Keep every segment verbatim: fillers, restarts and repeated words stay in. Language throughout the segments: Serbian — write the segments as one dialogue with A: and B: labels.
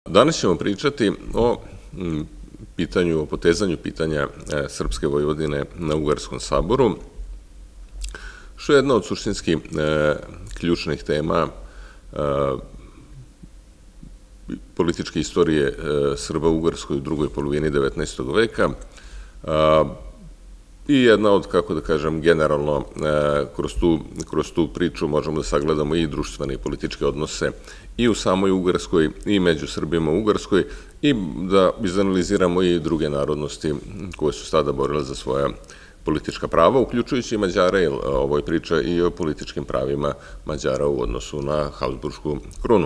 A: Danas ćemo pričati o pitanju, o potezanju pitanja Srpske Vojvodine na Ugarskom saboru, što je jedna od suštinski ključnih tema političke istorije Srba u Ugarskoj u drugoj polovini devetnaestog veka i jedna od, kako da kažem, generalno kroz tu priču možemo da sagledamo i društvene i političke odnose i u samoj Ugarskoj i među Srbima u Ugarskoj i da izanaliziramo i druge narodnosti koje su tada borile za svoja politička prava, uključujući i Mađare, jer ovo je priča i o političkim pravima Mađara u odnosu na Habsburšku krunu.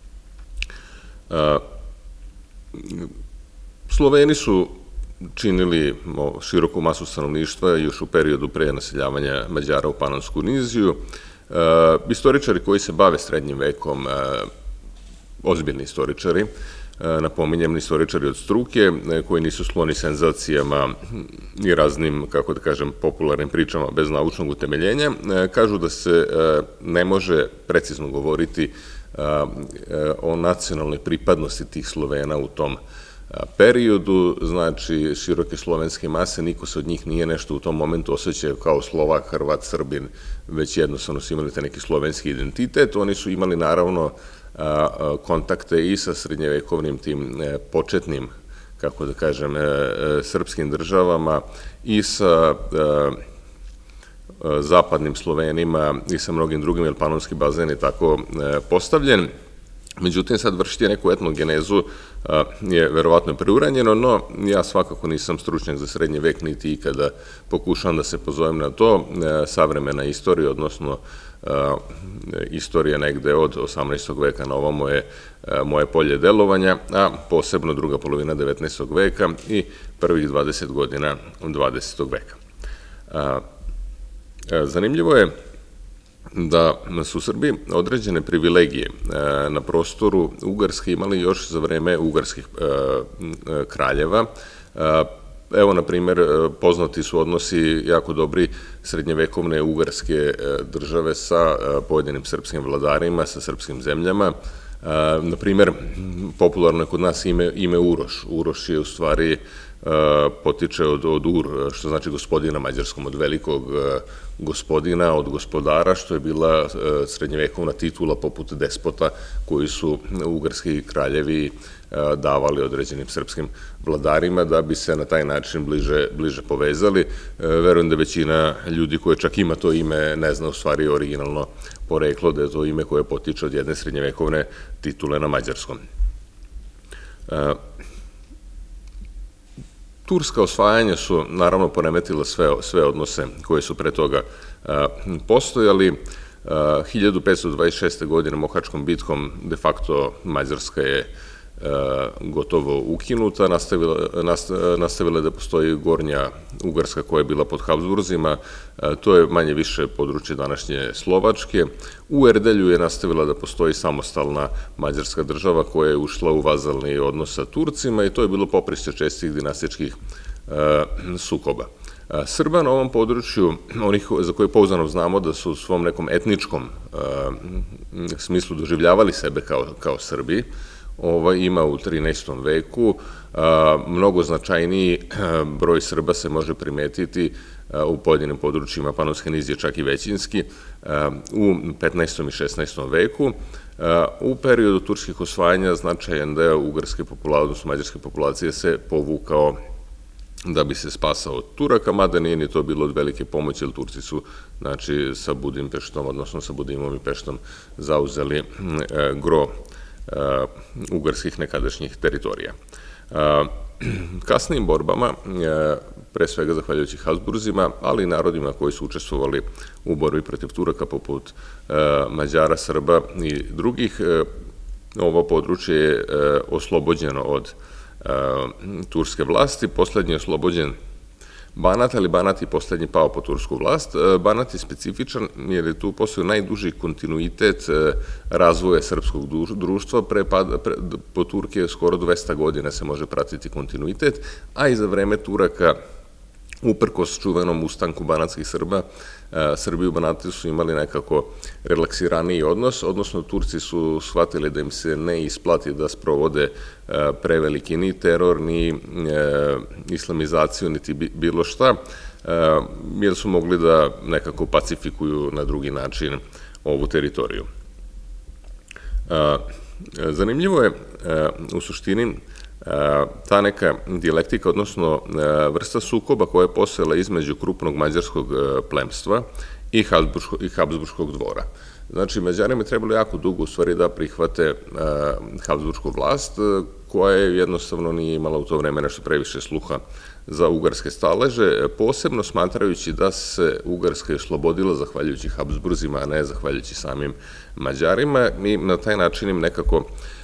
A: Sloveni su činili široku masu stanovništva još u periodu pre naseljavanja Mađara u Panonsku niziju. Istoričari koji se bave srednjim vekom, ozbiljni istoričari, napominjem istoričari od struke, koji nisu skloni senzacijama i raznim, kako da kažem, popularnim pričama bez naučnog utemeljenja, kažu da se ne može precizno govoriti o nacionalnoj pripadnosti tih Slovena u tom periodu, znači široke slovenske mase, niko se od njih nije nešto u tom momentu osjećao kao Slovak, Hrvat, Srbin, već jednostavno su imali taj neki slovenski identitet. Oni su imali naravno kontakte i sa srednjevekovnim tim početnim, kako da kažem, srpskim državama i sa zapadnim Slovenima i sa mnogim drugim, jer Panonski bazen je tako postavljen. Međutim, sad vršiti neku etnogenezu je verovatno preuranjeno, no ja svakako nisam stručnjak za srednji vek, niti ikada pokušam da se pozovem na to. Savremena istorija, odnosno istorija negde od osamnaestog veka na ovamo je moje polje delovanja, a posebno druga polovina devetnaestog veka i prvih dvadeset godina dvadesetog veka. Zanimljivo je da su Srbi određene privilegije na prostoru Ugarske imali još za vreme ugarskih kraljeva. Evo, na primjer, poznati su odnosi jako dobri srednjevekovne ugarske države sa pojedinim srpskim vladarima, sa srpskim zemljama. Na primjer, popularno je kod nas ime Uroš. Uroš je u stvari potiče od Ur, što znači gospodina mađarskom, od velikog gospodina, od gospodara, što je bila srednjevekovna titula poput despota koji su ugarski kraljevi davali određenim srpskim vladarima da bi se na taj način bliže povezali. Verujem da većina ljudi koje čak ima to ime ne zna u stvari originalno poreklo, da je to ime koje potiče od jedne srednjevekovne titule na mađarskom. Turska osvajanja su naravno poremetila sve odnose koje su pre toga postojali. hiljadu petsto dvadeset šeste. godine Mohačkom bitkom de facto Mađarska je gotovo ukinuta, nastavila da postoji Gornja Ugarska koja je bila pod Habsburzima, to je manje više područje današnje Slovačke. U Erdelju je nastavila da postoji samostalna mađarska država koja je ušla u vazalni odnos sa Turcima i to je bilo poprišće čestih dinastičkih sukoba. Srba na ovom području, onih za koje pouzdano znamo da su u svom nekom etničkom smislu doživljavali sebe kao Srbi, ima u trinaestom veku. Mnogo značajniji broj Srba se može primetiti u pojedinim područjima Panonske nizije, čak i većinski, u petnaestom i šesnaestom veku. U periodu turskih osvajanja značajan deo ugarske populacije, odnosno mađarske populacije, se povukao da bi se spasao od Turaka, mada nije ni to bilo od velike pomoći, jer Turci su, znači, sa Budimpeštom, odnosno sa Budimom i Peštom, zauzeli gro ugarskih nekadašnjih teritorija. Kasnijim borbama, pre svega zahvaljujući Habsburzima, ali i narodima koji su učestvovali u borbi protiv Turaka, poput Mađara, Srba i drugih, ovo područje je oslobođeno od turske vlasti. Poslednji je oslobođen Banat, ali Banat je poslednji pao po tursku vlast. Banat je specifičan jer je tu postoji najduži kontinuitet razvoja srpskog društva. Po Turke skoro dvesta godina se može pratiti kontinuitet, a i za vreme Turaka uprkos čuvenom ustanku banatskih Srba, Srbi u Banatu su imali nekako relaksiraniji odnos, odnosno Turci su shvatili da im se ne isplati da sprovode preveliki ni teror, ni islamizaciju, niti bilo šta, jer su mogli da nekako pacifikuju na drugi način ovu teritoriju. Zanimljivo je u suštini ta neka dijalektika, odnosno vrsta sukoba koja je postojala između krupnog mađarskog plemstva i Habsburškog dvora. Znači, Mađarima je trebalo jako dugo u stvari da prihvate Habsburšku vlast, koja je jednostavno nije imala u to vreme nešto previše sluha za ugarske staleže, posebno smatrajući da se Ugarska je oslobodila zahvaljujući Habsburzima, a ne zahvaljujući samim Mađarima, i na taj način im nekako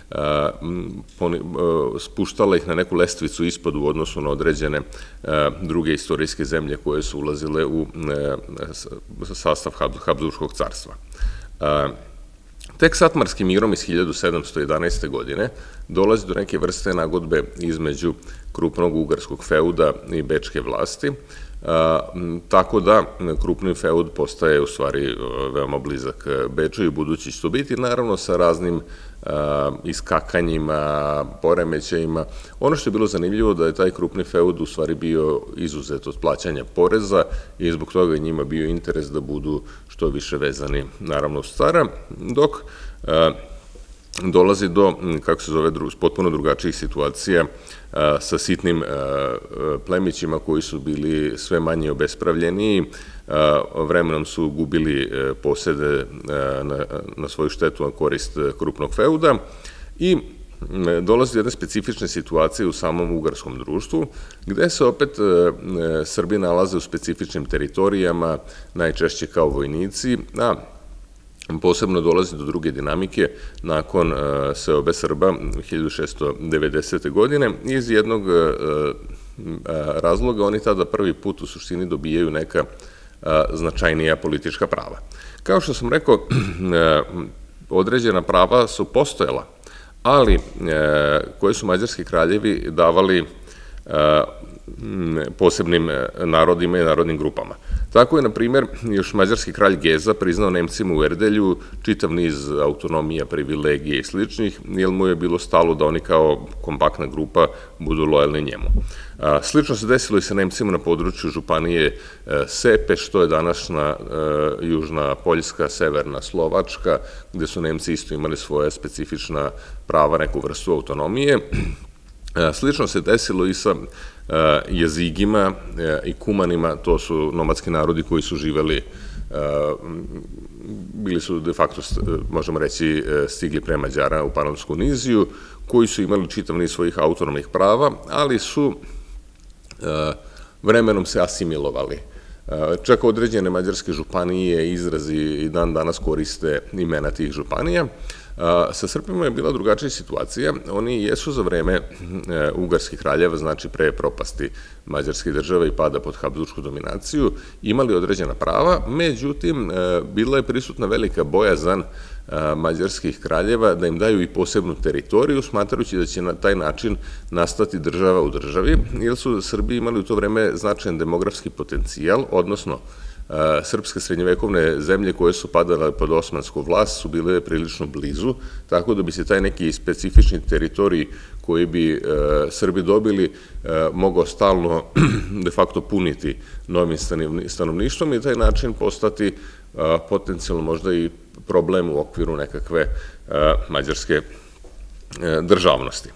A: spuštala ih na neku lestvicu ispod u odnosu na određene druge istorijske zemlje koje su ulazile u sastav Habsburškog carstva. Tek Satmarskim mirom iz hiljadu sedamsto jedanaeste. godine dolazi do neke vrste nagodbe između krupnog ugarskog feuda i bečke vlasti, tako da krupni feud postaje u stvari veoma blizak Beču i budući će to biti, naravno sa raznim iskakanjima, poremećajima. Ono što je bilo zanimljivo da je taj krupni feud u stvari bio izuzet od plaćanja poreza i zbog toga je njima bio interes da budu što više vezani, naravno, uz cara, dok dolazi do, kako se zove, potpuno drugačijih situacija sa sitnim plemićima koji su bili sve manje obespravljeniji, vremenom su gubili posede na svoju štetu na korist krupnog feuda i dolazi do jedne specifične situacije u samom ugarskom društvu, gde se opet Srbi nalaze u specifičnim teritorijama, najčešće kao vojnici, a posebno dolazi do druge dinamike nakon seobe Srba hiljadu šeststo devedesete. godine. Iz jednog razloga oni tada prvi put u suštini dobijaju neka značajnija politička prava. Kao što sam rekao, određena prava su postojala, ali koje su mađarski kraljevi davali posebnim narodima i narodnim grupama. Tako je, na primjer, još mađarski kralj Geza priznao Nemcima u Erdelju čitav niz autonomija, privilegije i sličnih, jer mu je bilo stalo da oni kao kompaktna grupa budu lojalni njemu. Slično se desilo i sa Nemcima na području županije Sepe, što je današnja južna Poljska, severna Slovačka, gde su Nemci isto imali svoje specifična prava, neku vrstu autonomije. Slično se desilo i sa jezigima i kumanima, to su nomadski narodi koji su živeli, bili su de facto, možemo reći, stigli pre Mađara u Panonsku niziju, koji su imali čitav niz svojih autonomnih prava, ali su vremenom se asimilovali. Čak određene mađarske županije izrazi i dan danas koriste imena tih županija. Sa Srbima je bila drugačija situacija. Oni jesu za vreme ugarskih kraljeva, znači pre propasti mađarske države i pada pod Habsburšku dominaciju, imali određena prava, međutim, bila je prisutna velika bojazan mađarskih kraljeva da im daju i posebnu teritoriju, smatrajući da će na taj način nastati država u državi, jer su Srbi imali u to vreme značajan demografski potencijal, odnosno srpske srednjevekovne zemlje koje su padale pod osmansku vlast su bile prilično blizu, tako da bi se taj neki specifični teritorij koji bi Srbi dobili mogao stalno de facto puniti novim stanovništvom i taj način postati potencijalno možda i problem u okviru nekakve mađarske državnosti.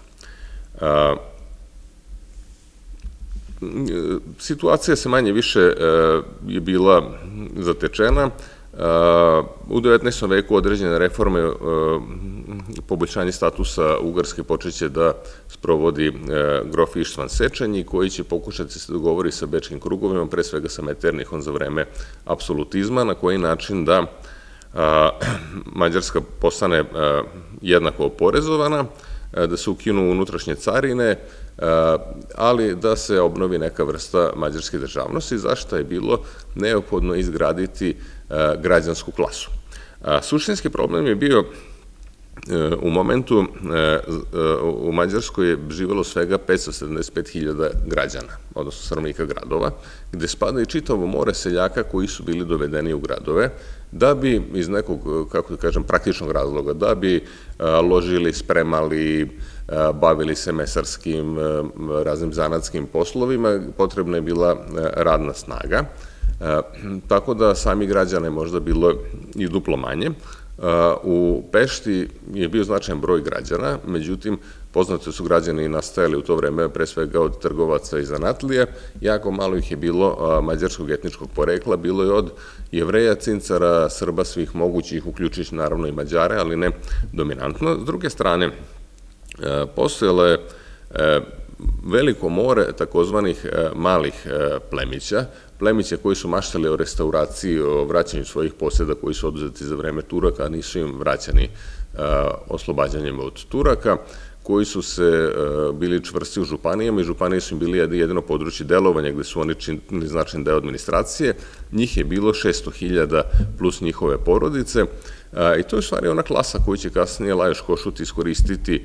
A: Situacija se manje više je bila zatečena. U devetnaestom veku određene reforme, poboljšanje statusa Ugarske počeće da sprovodi grof Ištvan Sečanji, koji će pokušati se dogovori sa bečkim krugovima, pre svega sa Meternihom za vreme apsolutizma, na koji način da Mađarska postane jednako oporezovana, da se ukinu unutrašnje carine, ali da se obnovi neka vrsta mađarske državnosti, zašto je bilo neophodno izgraditi građansku klasu. Suštinski problem je bio U momentu u Mađarskoj je živelo svega petsto sedamdeset pet hiljada građana, odnosno stanovnika gradova, gde spada i čitavo more seljaka koji su bili dovedeni u gradove, da bi iz nekog, kako da kažem, praktičnog razloga, da bi ložili, spremali, bavili se mesarskim, raznim zanatskim poslovima, potrebna je bila radna snaga, tako da sami građana je možda bilo i duplo manje. U Pešti je bio značajan broj građana, međutim, poznate su građani nastajali u to vreme pre svega od trgovaca i zanatlija, jako malo ih je bilo mađarskog etničkog porekla, bilo je od Jevreja, Cincara, Srba, svih mogućih, uključujući naravno i Mađare, ali ne dominantno. S druge strane, postojalo je veliko more takozvanih malih plemića, plemića koji su maštali o restauraciji, o vraćanju svojih posjeda koji su oduzeti za vreme Turaka, a nisu im vraćani oslobađanjem od Turaka, koji su se bili čvrsti u županijama i županije su im bili jedino područje delovanja gde su oni činili značajan deo administracije. Njih je bilo šesto hiljada plus njihove porodice i to je u stvari ona klasa koju će kasnije Lajos Košut iskoristiti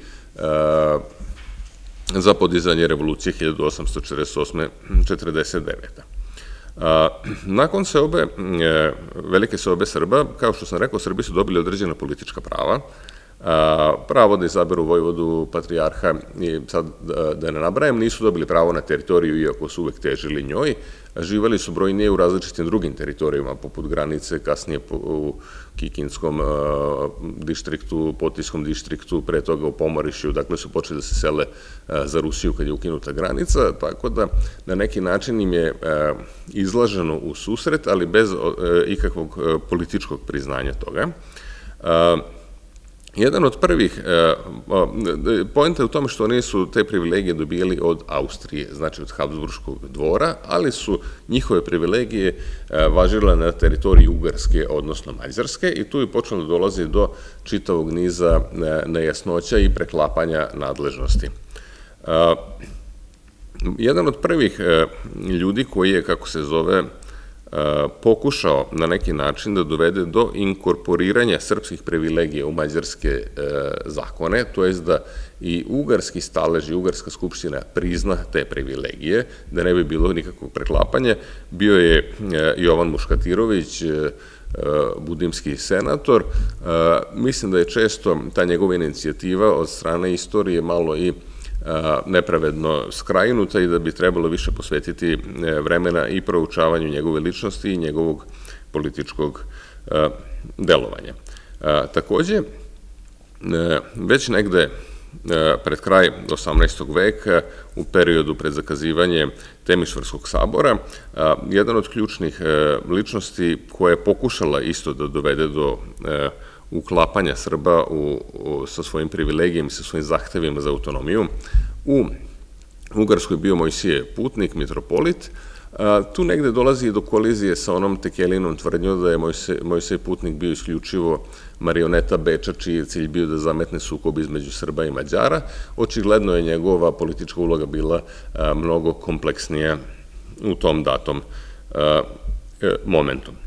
A: za podizanje revolucije hiljadu osamsto četrdeset osme do četrdeset devete. Nakon seobe, velike seobe Srba, kao što sam rekao, Srbi su dobili određena politička prava, pravo da izaberu vojvodu, patrijarha i sad da ne nabrajam, nisu dobili pravo na teritoriju, iako su uvek težili njoj, živeli su brojnije u različitim drugim teritorijama, poput granice, kasnije u Kikinskom dištriktu, Potiskom dištriktu, pre toga u Pomorišju, dakle su počeli da se sele za Rusiju kad je ukinuta granica, tako da na neki način im je izlaženo u susret, ali bez ikakvog političkog priznanja toga. Jedan od prvih, poenta je u tome što oni su te privilegije dobijali od Austrije, znači od Habsburškog dvora, ali su njihove privilegije važile na teritoriji Ugarske, odnosno Mađarske, i tu je počelo da dolazi do čitavog niza nejasnoća i preklapanja nadležnosti. Jedan od prvih ljudi koji je, kako se zove, pokušao na neki način da dovede do inkorporiranja srpskih privilegija u mađarske zakone, to jest da i ugarski stalež i ugarska skupština prizna te privilegije, da ne bi bilo nikakvog preklapanja, bio je Jovan Muškatirović, budimski senator. Mislim da je često ta njegova inicijativa od strane istorije malo i nepravedno skrajinuta i da bi trebalo više posvetiti vremena i proučavanju njegove ličnosti i njegovog političkog delovanja. Takođe, već negde pred kraj osamnaestog veka, u periodu pred zakazivanje Temišvarskog sabora, jedan od ključnih ličnosti koja je pokušala isto da dovede do uklapanja Srba sa svojim privilegijama i sa svojim zahtevima za autonomiju. U Ugarskoj bio Mojsije Putnik, mitropolit. Tu negde dolazi do kolizije sa onom Tekelinom tvrdnjom da je Mojsije Putnik bio isključivo marioneta Beča, čiji je cilj bio da zametne sukob između Srba i Mađara. Očigledno je njegova politička uloga bila mnogo kompleksnija u tom datom momentu.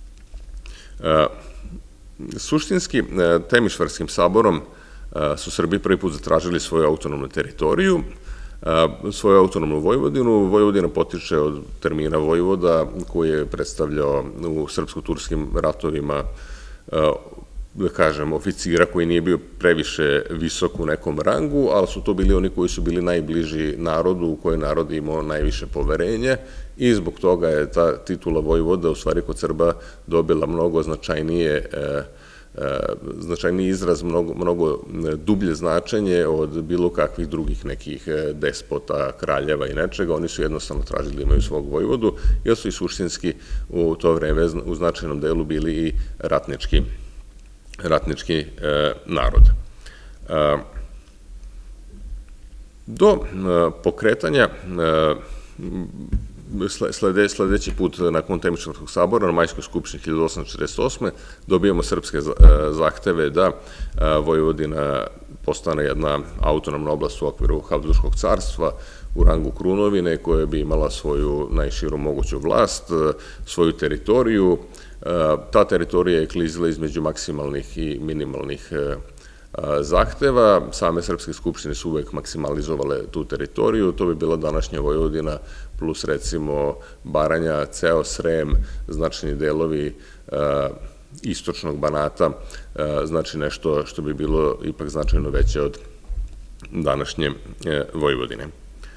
A: Suštinski, Temišvarskim saborom su Srbi prvi put zatražili svoju autonomnu teritoriju, svoju autonomnu Vojvodinu. Vojvodina potiče od termina vojvoda koji je predstavljao u srpsko-turskim ratovima, da kažem, oficira koji nije bio previše visok u nekom rangu, ali su to bili oni koji su bili najbliži narodu, u kojoj narod imao najviše poverenje, i zbog toga je ta titula vojvoda u stvari kod Srba dobila mnogo značajnije značajniji izraz, mnogo dublje značenje od bilo kakvih drugih nekih despota, kraljeva i nečega. Oni su jednostavno tražili da imaju svog vojvodu, jer su i suštinski u to vreme u značajnom delu bili i ratnički ratnički narod. Do pokretanja sledeći put nakon Temišvarskog sabora na Majskoj skupštini hiljadu osamsto četrdeset osme dobijamo srpske zahteve da Vojvodina postane jedna autonomna oblast u okviru Habsburškog carstva u rangu Krunovine, koja bi imala svoju najširu moguću vlast, svoju teritoriju. Ta teritorija je klizila između maksimalnih i minimalnih zahteva. Same srpske skupštine su uvek maksimalizovale tu teritoriju, to bi bila današnja Vojvodina plus recimo Baranja, ceo Srem, značajni delovi istočnog Banata, znači nešto što bi bilo ipak značajno veće od današnje Vojvodine.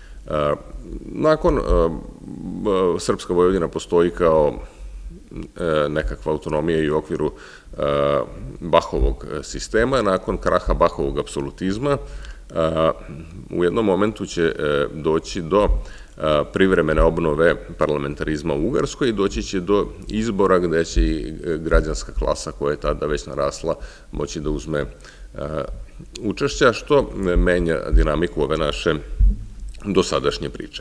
A: Nakon Srpska Vojvodina postoji kao nekakva autonomija i u okviru Bahovog sistema. Nakon kraha Bahovog apsolutizma u jednom momentu će doći do privremene obnove parlamentarizma u Ugarskoj i doći će do izbora gde će i građanska klasa koja je tada već narasla moći da uzme učešća, što menja dinamiku ove naše dosadašnje priče.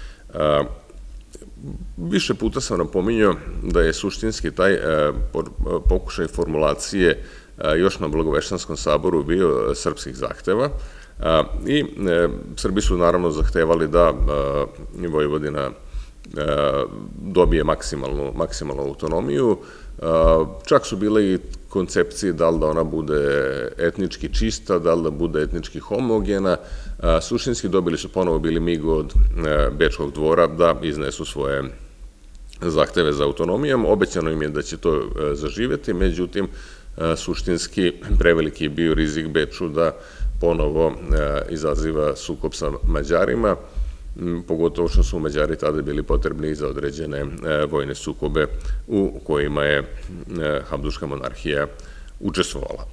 A: Više puta sam napominjao da je suštinski taj pokušaj formulacije još na Blagoveštanskom saboru bio srpskih zahteva i Srbi su naravno zahtevali da Vojvodina dobije maksimalnu autonomiju. Čak su bile i koncepcije da li da ona bude etnički čista, da li da bude etnički homogena. Suštinski dobili su ponovo bili mig od Bečkog dvora da iznesu svoje zahteve za autonomijom. Obećano im je da će to zaživeti, međutim, suštinski preveliki je bio rizik Beču da ponovo izaziva sukob sa Mađarima, pogotovo što su Mađari tada bili potrebni za određene vojne sukobe u kojima je Habsburška monarhija učestvovala.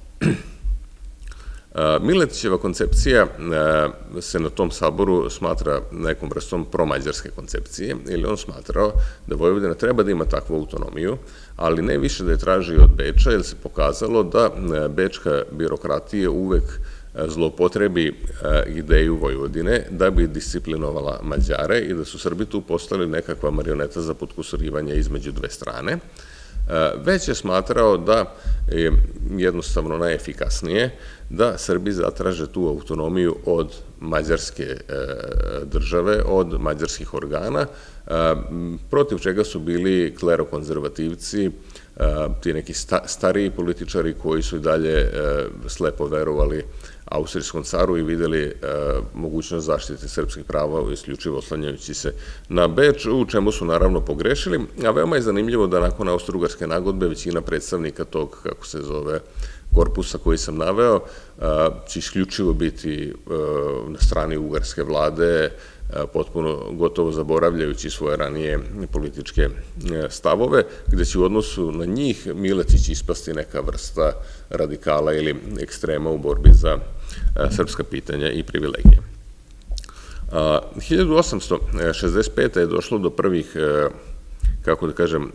A: Miletićeva koncepcija se na tom saboru smatra nekom vrstom promađarske koncepcije, ili on smatrao da Vojvodina treba da ima takvu autonomiju, ali ne više da je traži od Beča, jer se pokazalo da bečka birokratija uvek zloupotrebi ideju Vojvodine da bi disciplinovala Mađare i da su Srbi tu postali nekakva marioneta za potkusurivanje između dve strane. Već je smatrao da je jednostavno najefikasnije da Srbi zatraže tu autonomiju od mađarske države, od mađarskih organa, protiv čega su bili klerokonzervativci, ti neki stariji političari koji su i dalje slepo verovali austrijskom caru i videli mogućnost zaštite srpskih prava isključivo oslanjajući se na Beč, u čemu su naravno pogrešili, a veoma je zanimljivo da nakon Austro-Ugarske nagodbe većina predstavnika tog, kako se zove, korpusa koji sam naveo, će isključivo biti na strani ugarske vlade, potpuno gotovo zaboravljajući svoje ranije političke stavove, gde će u odnosu na njih Miletić ispasti neka vrsta radikala ili ekstrema u borbi za srpska pitanja i privilegije. hiljadu osamsto šezdeset pete. je došlo do prvih, kako da kažem,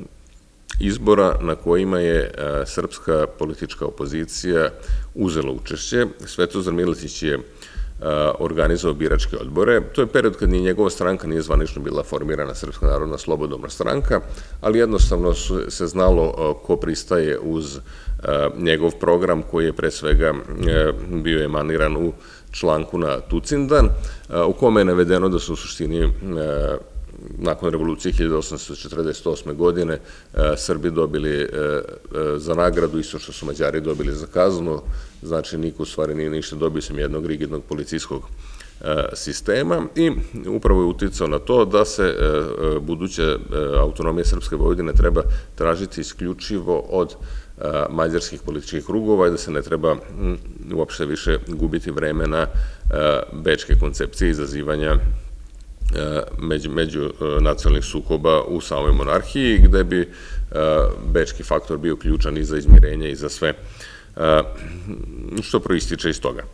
A: izbora na kojima je srpska politička opozicija uzela učešće. Svetozar Miletić je organizovao biračke odbore. To je period kad ni njegova stranka nije zvanično bila formirana, Srpska narodna slobodobna stranka, ali jednostavno se znalo ko pristaje uz njegov program koji je pre svega bio emaniran u članku na Tucindan, u kome je navedeno da su u suštini nakon revolucije hiljadu osamsto četrdeset osme. godine Srbi dobili za nagradu isto što su Mađari dobili za kaznu, znači niko u stvari nije ništa dobio sem jednog rigidnog policijskog sistema i upravo je uticao na to da se buduća autonomija Srpske Vojvodine treba tražiti isključivo od mađarskih političkih krugova i da se ne treba uopšte više gubiti vreme na bečke koncepcije izazivanja među nacionalnih sukoba u samoj monarhiji, gde bi bečki faktor bio ključan i za izmirenje i za sve što proističe iz toga.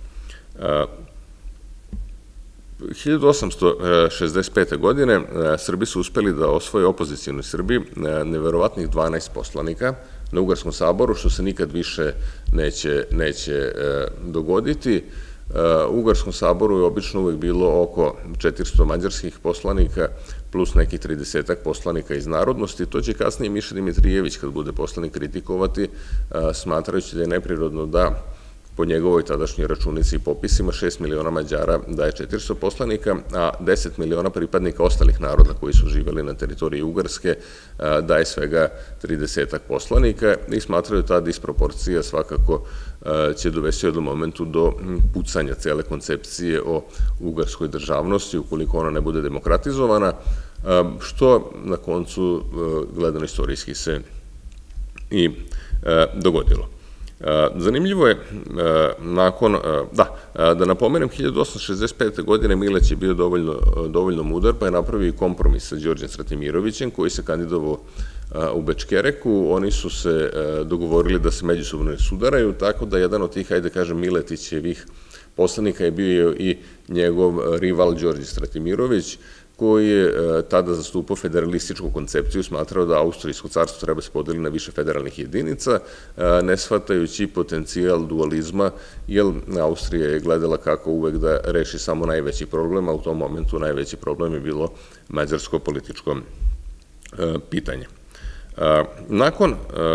A: hiljadu osamsto šezdeset pete. godine Srbi su uspeli da osvoje opozicijoni Srbi neverovatnih dvanaest poslanika na Ugarskom saboru, što se nikad više neće dogoditi. U Ugarskom saboru je obično uvek bilo oko četiristo mađarskih poslanika plus nekih tridesetak poslanika iz narodnosti. To će kasnije Miša Dimitrijević, kad bude poslanik, kritikovati, smatrajući da je neprirodno da po njegovoj tadašnjoj računici i popisima, šest miliona Mađara daje četiristo poslanika, a deset miliona pripadnika ostalih naroda koji su živeli na teritoriji Ugarske daje svega tridesetak poslanika i smatraju ta disproporcija svakako će dovesti u jednom momentu do pucanja cele koncepcije o ugarskoj državnosti ukoliko ona ne bude demokratizovana, što na koncu gledano istorijski se i dogodilo. Zanimljivo je, nakon, da, da napomenem, hiljadu osamsto šezdeset pete. godine Mileć je bio dovoljno mudar, pa je napravio kompromis sa Đorđem Stratimirovićem, koji se kandidovao u Bečkereku. Oni su se dogovorili da se međusobno ne sudaraju, tako da jedan od tih, ajde kažem, Miletićevih poslanika je bio i njegov rival Đorđe Stratimirović, koji je tada zastupao federalističku koncepciju, smatrao da Austrijsko carstvo treba se podeliti na više federalnih jedinica, ne shvatajući potencijal dualizma, jer Austrija je gledala kako uvek da reši samo najveći problem, a u tom momentu najveći problem je bilo mađarsko političko pitanje. Nakon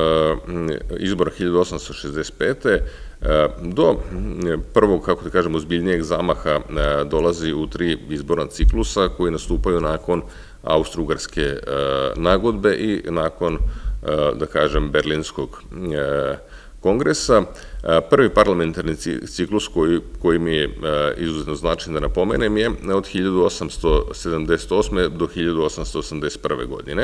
A: izbora hiljadu osamsto šezdeset pete. do prvog, kako da kažemo, ozbiljnijeg zamaha dolazi u tri izborna ciklusa koji nastupaju nakon Austro-Ugarske nagodbe i nakon, da kažem, Berlinskog kongresa. Prvi parlamentarni ciklus koji mi je izuzetno značajan da napomenem je od hiljadu osamsto sedamdeset osme. do hiljadu osamsto osamdeset prve. godine.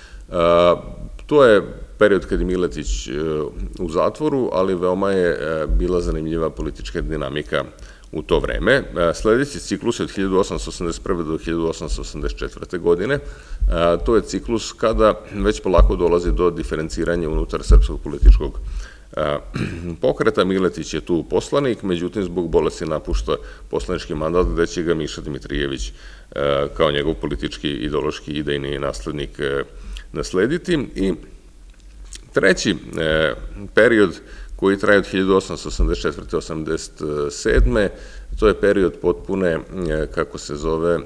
A: To je period kad je Miletić u zatvoru, ali veoma je bila zanimljiva politička dinamika u to vreme. Sledeći ciklus je od hiljadu osamsto osamdeset prve. do hiljadu osamsto osamdeset četvrte. godine. To je ciklus kada već polako dolazi do diferenciranja unutar srpskog političkog pokreta. Miletić je tu poslanik, međutim zbog bolesti napušta poslanički mandat, gde će ga Miša Dimitrijević kao njegov politički, ideološki, idejni naslednik naslediti. I treći period koji traje od hiljadu osamsto osamdeset četvrte. do osamdeset sedme. to je period potpune, kako se zove,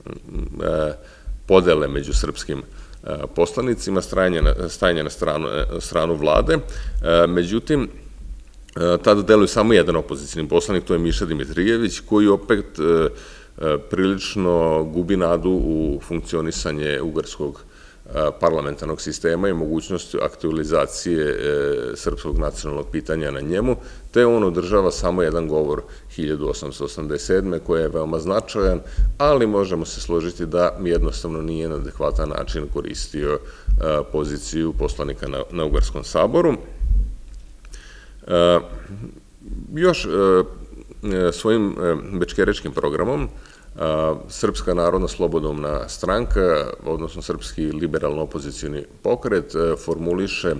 A: podele među srpskim poslanicima, stajanje na stranu vlade. Međutim, tada deluje samo jedan opozicijni poslanik, to je Miša Dimitrijević, koji opet prilično gubi nadu u funkcionisanje ugarskog parlamentarnog sistema i mogućnost aktualizacije srpskog nacionalnog pitanja na njemu, te on održava samo jedan govor hiljadu osamsto osamdeset sedme. koji je veoma značajan, ali možemo se složiti da jednostavno nije na adekvatan način koristio poziciju poslanika na Ugarskom saboru. Još svojim bečkerečkim programom Srpska narodna slobodovna stranka, odnosno Srpski liberalno opozicijni pokret, formuliše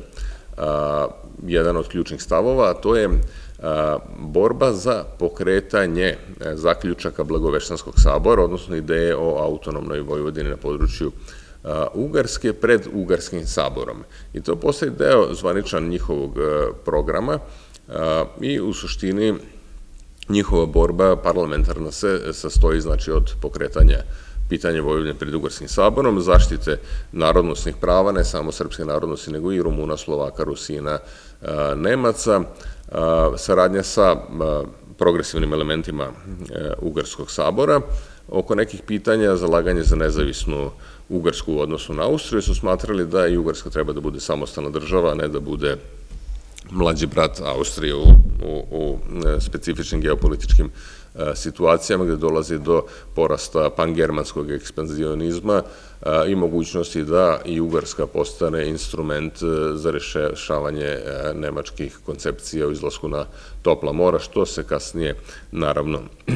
A: jedan od ključnih stavova, a to je borba za pokretanje zaključaka Blagoveštanskog sabora, odnosno ideje o autonomnoj Vojvodini na području Ugarske pred Ugarskim saborom. I to postaje deo zvaničan njihovog programa i u suštini njihova borba parlamentarna se sastoji, znači, od pokretanja pitanja Vojvodine pred Ugarskim saborom, zaštite narodnostnih prava, ne samo srpske narodnosti, nego i Rumuna, Slovaka, Rusina, Nemaca, saradnja sa progresivnim elementima Ugarskog sabora. Oko nekih pitanja zalaganje za nezavisnu Ugarsku u odnosu na Austriju su smatrali da i Ugarska treba da bude samostalna država, a ne da bude mlađi brat Austrije u specifičnim geopolitičkim situacijama gde dolazi do porasta pangermanskog ekspanzionizma i mogućnosti da i Ugarska postane instrument za rešavanje nemačkih koncepcija o izlasku na topla mora, što se kasnije naravno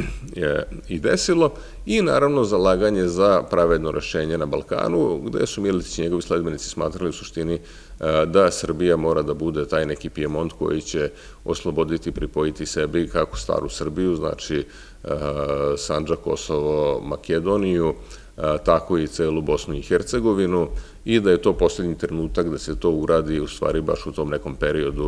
A: i desilo, i naravno zalaganje za pravedno rešenje na Balkanu, gde su Miletić i njegovi sledbenici smatrali u suštini da Srbija mora da bude taj neki Pijemont koji će osloboditi i pripojiti sebi kako staru Srbiju, znači Sandžak, Kosovo, Makedoniju, tako i celu Bosnu i Hercegovinu, i da je to poslednji trenutak da se to uradi u stvari baš u tom nekom periodu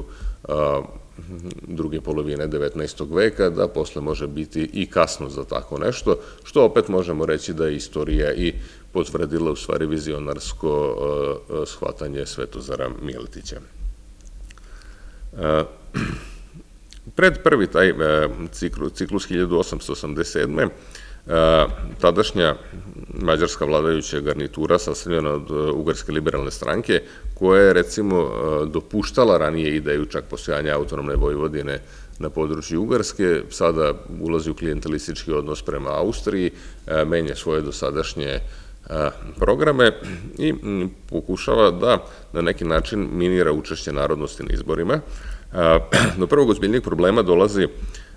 A: druge polovine devetnaestog veka, da posle može biti i kasno za tako nešto, što opet možemo reći da je istorija i potvrdila u stvari vizionarsko shvatanje Svetozara Miletića. Pred prvi taj ciklus hiljadu osamsto osamdeset sedme. tadašnja mađarska vladajuća garnitura sastavljena od Ugarske liberalne stranke, koja je recimo dopuštala ranije ideju čak postojanja autonomne Vojvodine na području Ugarske, sada ulazi u klijentelistički odnos prema Austriji, menja svoje dosadašnje programe i pokušava da na neki način minira učešće narodnosti na izborima. Do prvog ozbiljnijeg problema dolazi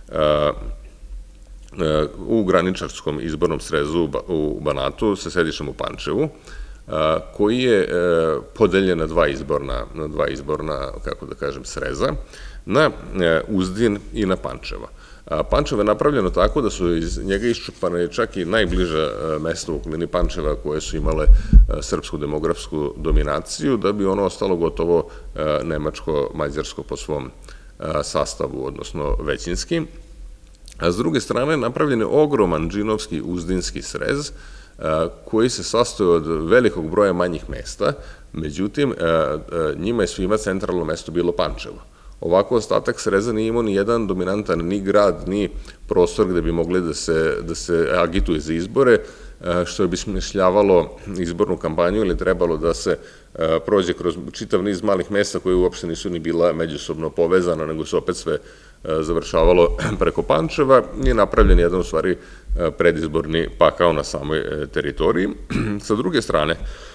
A: u graničarskom izbornom srezu u Banatu sa sedištem u Pančevu, koji je podeljen na dva izborna, na dva izborna, kako da kažem, sreza, na Uzdin i na Pančevo. Pančevo je napravljeno tako da su iz njega iščupane čak i najbliža mesta u okolini Pančeva koje su imale srpsku demografsku dominaciju, da bi ono ostalo gotovo nemačko-mađarsko po svom sastavu, odnosno većinski. A s druge strane napravljen je ogroman džinovski uzdinski srez koji se sastoji od velikog broja manjih mesta, međutim njima je svima centralno mesto bilo Pančevo. Ovako ostatak sreza nije imao ni jedan dominantan ni grad, ni prostor gde bi mogli da se agituje za izbore, što bi smišljavalo izbornu kampanju ili trebalo da se prođe kroz čitav niz malih mesta koje uopšte nisu ni bila međusobno povezana, nego se opet sve završavalo preko Pančeva i napravljen jedan u stvari predizborni pakao na samoj teritoriji. Sa druge strane,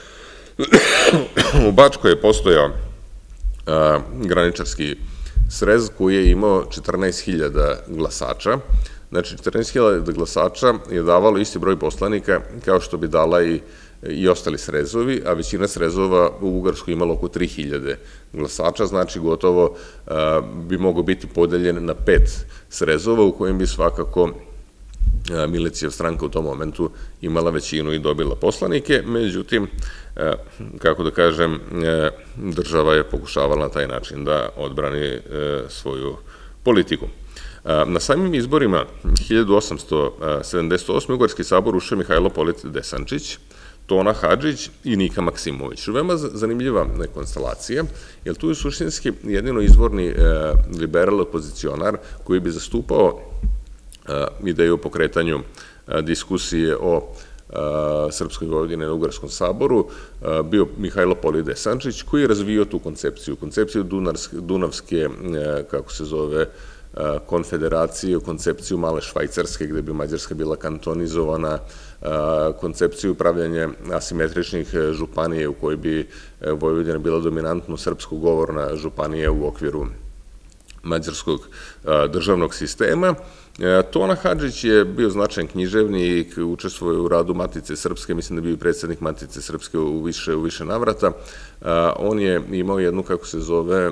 A: u Bačkoj je postojao graničarski srez koji je imao četrnaest hiljada glasača. Znači, četrnaest hiljada glasača je davalo isti broj poslanika kao što bi dala i ostali srezovi, a većina srezova u Ugarskoj imala oko tri hiljade glasača, znači gotovo bi mogao biti podeljen na pet srezova u kojem bi svakako Miletićeva stranka u tom momentu imala većinu i dobila poslanike, međutim, kako da kažem, država je pokušavala na taj način da odbrani svoju politiku. Na samim izborima hiljadu osamsto sedamdeset osme. Ugarski sabor ušao Mihajlo Polit Desančić, Tona Hadžić i Nika Maksimović. Veoma zanimljiva konstelacija, jer tu je suštinski jedino izvorni liberal opozicionar koji bi zastupao ideju o pokretanju diskusije o Srpskoj Vojvodini na Ugarskom saboru, bio Mihajlo Polit Desančić, koji je razvio tu koncepciju, koncepciju Dunavske, kako se zove, konfederacije, koncepciju male Švajcarske, gde bi Mađarska bila kantonizovana, koncepciju upravljanja asimetričnih županije u kojoj bi Vojvodina bila dominantno srpsko govorna županija u okviru mađarskog državnog sistema. Tona Hadžić je bio značajan književnik, učestvuje u radu Matice Srpske, mislim da je bio i predsednik Matice Srpske u više, u više navrata. On je imao jednu, kako se zove,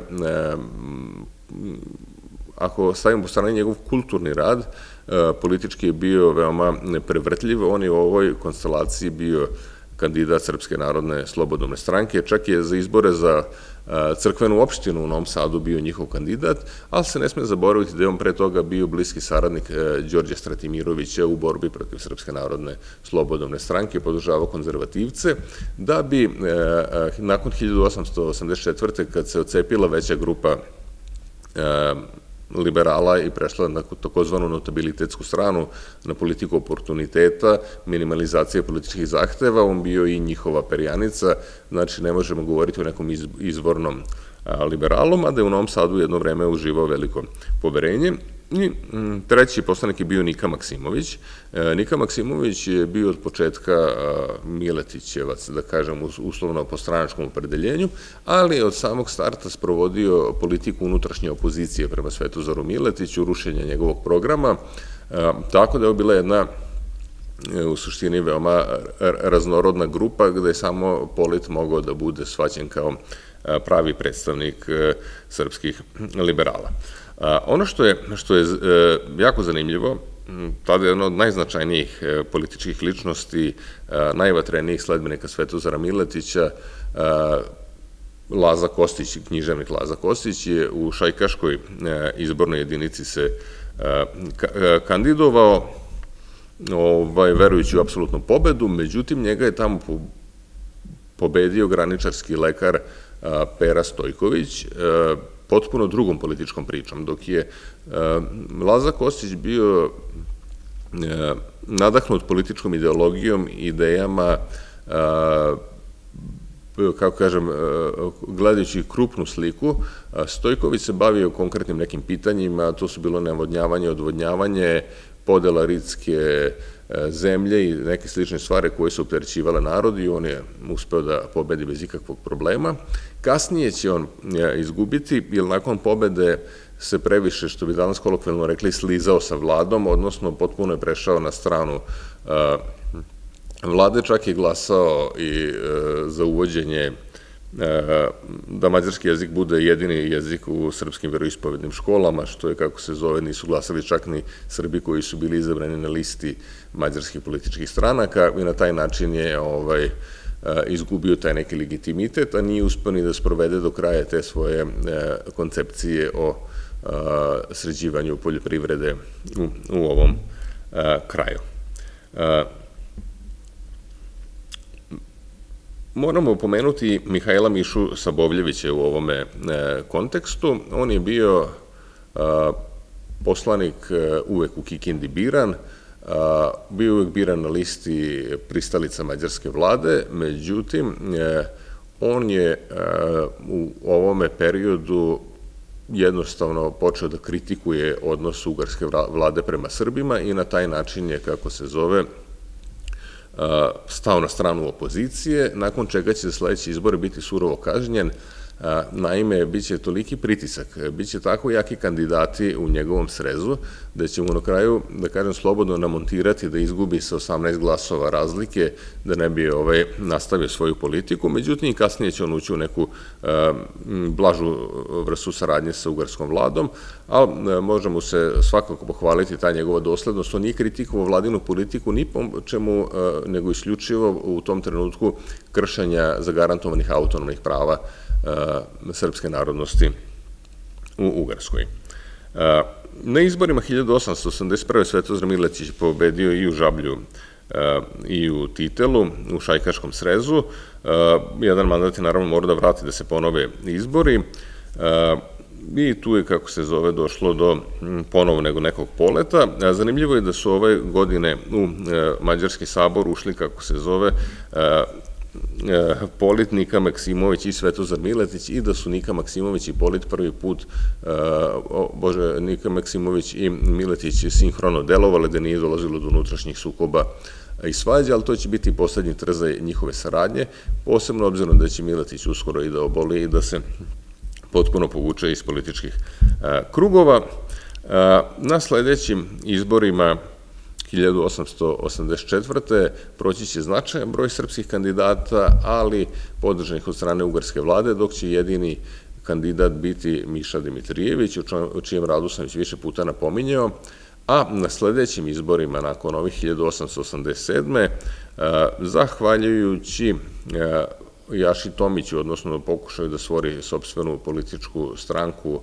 A: ako stavimo po strani njegov kulturni rad, politički je bio veoma prevrtljiv, on je u ovoj konstelaciji bio kandidat Srpske narodne slobodovne stranke, čak je za izbore za crkvenu opštinu u Novom Sadu bio njihov kandidat, ali se ne sme zaboraviti da je on pre toga bio bliski saradnik Đorđa Stratimirovića u borbi protiv Srpske narodne slobodovne stranke, podržavao konzervativce, da bi nakon hiljadu osamsto osamdeset četvrte. kad se ocepila veća grupa liberala i prešla na takozvanu notabilitetsku stranu, na politiku oportuniteta, minimalizacije političkih zahteva, on bio i njihova perjanica, znači ne možemo govoriti o nekom izvornom liberalom, a da je u Novom Sadu jedno vreme uživao veliko poverenje. I treći poslanik je bio Nika Maksimović. Nika Maksimović je bio od početka Miletićevac, da kažem, uslovno po stranačkom opredeljenju, ali je od samog starta sprovodio politiku unutrašnje opozicije prema Svetozaru Miletiću, rušenja njegovog programa, tako da je bila jedna u suštini veoma raznorodna grupa gde je samo Polit mogao da bude shvaćen kao pravi predstavnik srpskih liberala. Ono što je, što je jako zanimljivo, tada je jedna od najznačajnijih političkih ličnosti, najvatrenijih sledbenika Svetozara Miletića, Laza Kostić, književnik Laza Kostić, je u šajkaškoj izbornoj jedinici se kandidovao, verujući u apsolutnu pobedu, međutim njega je tamo pobedio graničarski lekar Pera Stojković, potpuno drugom političkom pričom, dok je Laza Kostić bio nadahnut političkom ideologijom, idejama, kako kažem, gledajući krupnu sliku, Stojković se bavio konkretnim nekim pitanjima, to su bilo navodnjavanje, odvodnjavanje, podela ritske zemlje i neke slične stvari koje su opterećivale narod i on je uspeo da pobedi bez ikakvog problema. Kasnije će on izgubiti, jer nakon pobede se previše, što bi danas kolokvijalno rekli, slizao sa vladom, odnosno potpuno je prešao na stranu vlade, čak je glasao i za uvođenje da mađarski jezik bude jedini jezik u srpskim veroispovednim školama, što je, kako se zove, nisu glasali čak ni Srbi koji su bili izabrani na listi mađarskih političkih stranaka i na taj način je izgubio taj neki legitimitet, a nije uspeo ni da sprovede do kraja te svoje koncepcije o sređivanju poljoprivrede u ovom kraju. Moramo pomenuti Mihajla Mišu Sabovljevića u ovome kontekstu. On je bio poslanik uvek u Kikindi biran, bio uvek biran na listi pristalica mađarske vlade, međutim, on je u ovome periodu jednostavno počeo da kritikuje odnos ugarske vlade prema Srbima i na taj način je, kako se zove, stao na stranu opozicije, nakon čega će za sledeće izbore biti surovo kažnjen. Naime, bit će toliki pritisak, bit će tako jaki kandidati u njegovom srezu, da će mu na kraju, da kažem slobodno, namontirati da izgubi sa osamnaest glasova razlike, da ne bi nastavio svoju politiku. Međutim, kasnije će on ući u neku blažu vrstu saradnje sa ugarskom vladom, ali možemo se svakako pohvaliti ta njegova doslednost. On nije kritikovao vladinu politiku ni po čemu, nego isključivo u tom trenutku kršenja zagarantovanih autonomnih prava srpske narodnosti u Ugarskoj. Na izborima hiljadu osamsto osamdeset prve. Svetozar Miletić je pobedio i u Žablju i u Titelu, u Šajkaškom srezu. Jedan mandat je naravno mora da vrati da se ponove izbori i tu je, kako se zove, došlo do ponovo nego nekog poleta. Zanimljivo je da su ove godine u Mađarski sabor ušli, kako se zove, Polit, Nika Maksimović i Svetozar Miletić i da su Nika Maksimović i Polit prvi put, bože, Nika Maksimović i Miletić sinhrono delovali, da nije dolazilo do unutrašnjih sukoba i svađa, ali to će biti poslednji trzaj njihove saradnje, posebno obzirom da će Miletić uskoro i da oboli i da se potpuno povuče iz političkih krugova. Na sledećim izborima hiljadu osamsto osamdeset četvrte. proći će značajan broj srpskih kandidata, ali podržanih od strane ugarske vlade, dok će jedini kandidat biti Miša Dimitrijević, o čijem radu sam već više puta napominjao, a na sledećim izborima, nakon ovih hiljadu osamsto osamdeset sedme. zahvaljujući Jaši Tomiću, odnosno pokušaju da stvori sopstvenu političku stranku,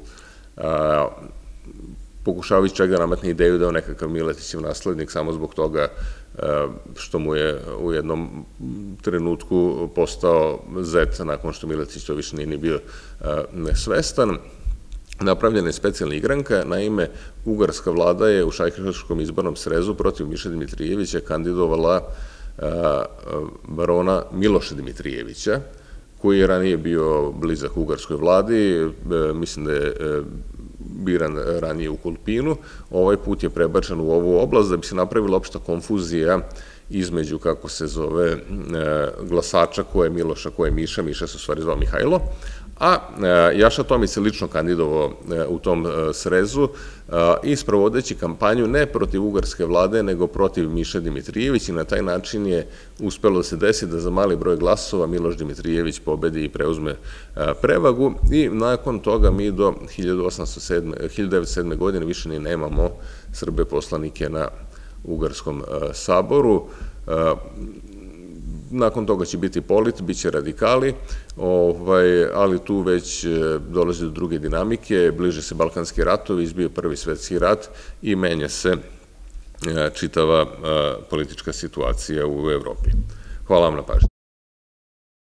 A: pokušavajući čak da nametne ideju da je nekakav Miletićev naslednik samo zbog toga što mu je u jednom trenutku postao zet nakon što Miletić to više nije ni bio nesvestan. Napravljena je specijalna igranka, naime, ugarska vlada je u Šajkaškom izbornom srezu protiv Miše Dimitrijevića kandidovala barona Miloša Dimitrijevića, koji je ranije bio blizak ugarskoj vladi, mislim da je biran ranije u Kolpinu, ovaj put je prebačen u ovu oblast da bi se napravila opšta konfuzija između, kako se zove, glasača ko je Miloša, ko je Miša, Miša se u stvari zvao Mihajlo, a Jaša Tomić se lično kandidovao u tom srezu i sprovodeći kampanju ne protiv ugarske vlade, nego protiv Miše Dimitrijević i na taj način je uspelo da se desi da za mali broj glasova Miloš Dimitrijević pobedi i preuzme prevagu i nakon toga mi do hiljadu devetsto sedme. godine više ni nemamo Srbe poslanike na ugarskom saboru. Nakon toga će biti Polit, bit će radikali, ali tu već dolazi do druge dinamike, bliže se Balkanski ratovi, izbio Prvi svetski rat i menja se čitava politička situacija u Evropi. Hvala vam na pažnji.